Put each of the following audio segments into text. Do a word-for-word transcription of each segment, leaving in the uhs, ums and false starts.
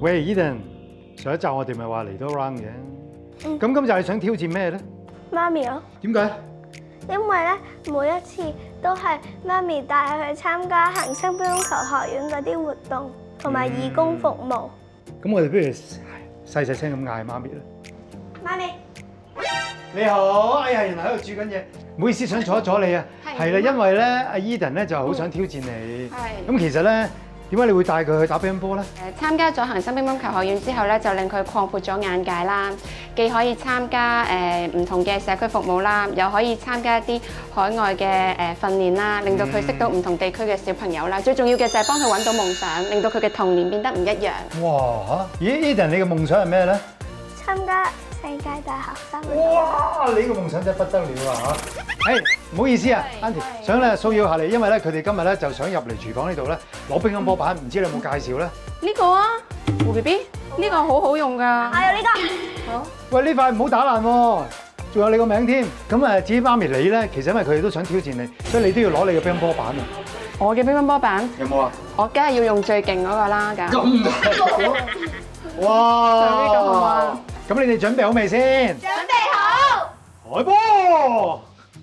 喂 ，Eden， 上一集我哋咪話嚟多 round 嘅，咁今集你想挑戰咩咧？ 媽咪咯。 點解？ 因為咧，每一次都係媽咪帶佢去參加恒生乒乓球學院嗰啲活動，同埋義工服務。 咁我哋不如細細聲咁嗌媽咪啦。 媽咪， 你好，哎呀，原來喺度煮緊嘢，唔好意思，想阻一阻你啊。係啦，因為咧，阿 Eden 咧就好想挑戰你。係。咁其實咧，點解你會帶佢去打乒乓波咧？ 誒，參加咗恒生乒乓球學院之後咧，就令佢擴闊咗眼界啦。既可以參加誒唔同嘅社區服務啦，又可以參加一啲海外嘅誒訓練啦，令到佢識到唔同地區嘅小朋友啦。最重要嘅就係幫佢揾到夢想，令到佢嘅童年變得唔一樣。 哇嚇！咦 ，Eden 你嘅夢想係咩咧？ 參加世界大學生。 哇！你個夢想真係不得了啊嚇！誒，唔好意思啊 ，Auntie， 想咧騷擾下你，因為咧佢哋今日咧就想入嚟廚房呢度咧攞乒乓波板，唔知你有冇介紹咧？ 呢個啊，胡 B B， 呢個好好用㗎。 我有呢個。好。 喂，呢塊唔好打爛喎，仲有你個名添。咁誒，至於媽咪你咧，其實因為佢哋都想挑戰你，所以你都要攞你嘅乒乓波板啊。 我嘅乒乓波板有冇啊？ 我梗係要用最勁嗰個啦，㗎。 咁哇！ 就呢個好啊！ 咁你哋準備好未先？ 準備好。 開波！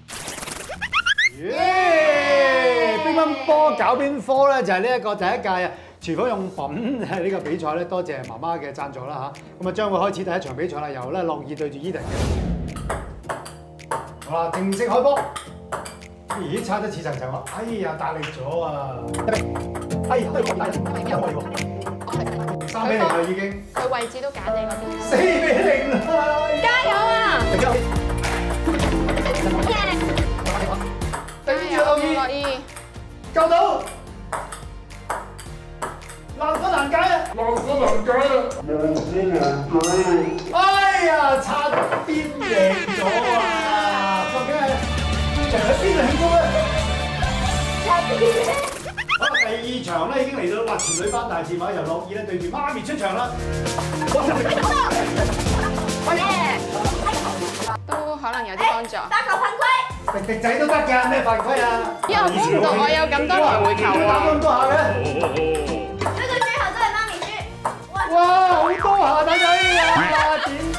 耶！乒乓波搞邊科咧？就係呢一個第一屆啊廚房用品呢個比賽咧，多謝媽媽嘅贊助啦嚇。咁啊將會開始第一場比賽啦，由咧樂意對住 Eden 嘅。好啦，正式開波。咦，差得似層層喎！哎呀，大力咗啊！哎呀，大力，大力，一開喎。三比零啦已經。 佢位置都揀你嗰邊。 四比零啦！ 加油啊！ 加油！ 樂意， 救到！難分難解啊！難分難解啊！難分難解啊！哎呀，差啲贏咗啊！究竟係贏喺邊度慶祝咧？差啲。好，第二場咧已經嚟到啦！全女班大戰馬由樂意咧對住媽咪出場啦！ 都可能有啲幫助。 發球犯規。 迪迪仔都得㗎，咩犯規啊？ 因為我估唔到我有咁多來回球喎。 打咁多下嘅。 追到最後都係媽咪輸。 哇！好多下大仔啊！點？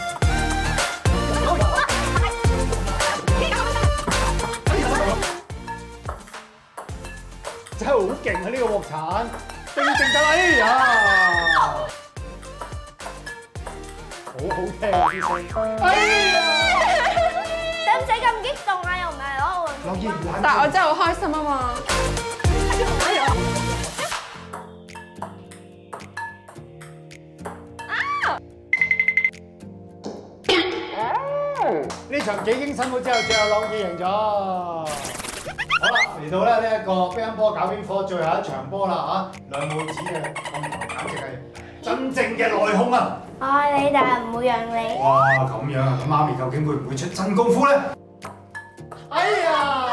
真係好勁啊！呢個鑊鏟，正正得哎呀！好好聽啊啲聲。哎呀！ 使唔使咁激動啊？又唔係攞換。 樂意唔冷。 但係我真係好開心啊嘛！ 呢場幾經辛苦之後，最後樂意贏咗。好啦，嚟到咧呢一個乒乓波搞邊科最後一場波啦嚇，兩母子嘅碰頭簡直係真正嘅內訌啊！ 我愛你，但係唔會讓你。 哇，咁樣啊！咁媽咪究竟會唔會出真功夫咧？哎呀！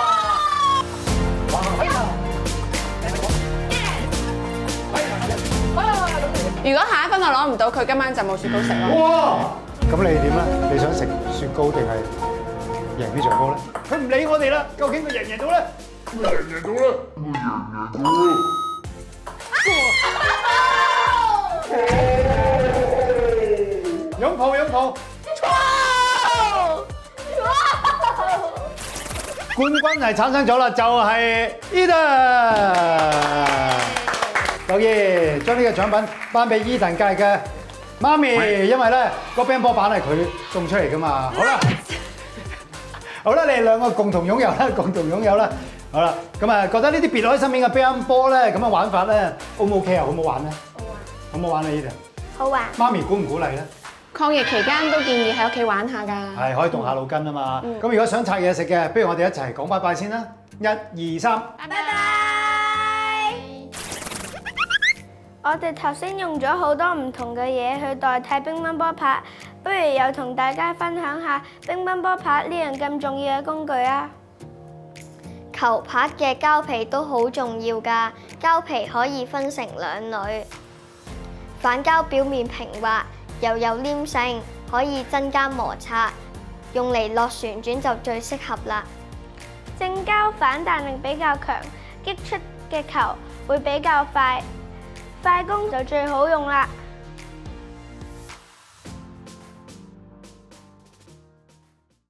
如果下一分我攞唔到，佢今晚就冇雪糕食咯。 哇！咁你點咧？你想食雪糕定係贏呢場波咧？佢唔理我哋啦，究竟佢贏唔贏到咧？會贏唔贏到咧？會贏唔贏到咧？擁抱擁抱！冠軍係產生咗啦，就係 Eden。樂意將呢個獎品頒俾 Eden 界嘅媽咪，因為咧個乒乓波板係佢送出嚟噶嘛。好啦，好啦，你哋兩個共同擁有啦，共同擁有啦。好啦，咁啊，覺得呢啲別開生面嘅乒乓波咧，咁嘅玩法咧，O 唔 OK 啊？好唔好玩咧？好玩。好唔好玩啊 Eden？好玩。媽咪鼓唔鼓勵咧？ 抗疫期間都建議喺屋企玩下㗎。 係可以動下腦筋啊嘛。咁如果想拆嘢食嘅，不如我哋一齊講拜拜先啦。一、二、三。 拜拜。我哋頭先用咗好多唔同嘅嘢去代替乒乓波拍，不如又同大家分享下乒乓波拍呢樣咁重要嘅工具啊！ 球拍嘅膠皮都好重要㗎，膠皮可以分成兩類，反膠表面平滑，又有黏性，可以增加摩擦，用嚟落旋轉就最適合啦。正膠反彈力比較強，擊出嘅球會比較快，快攻就最好用啦。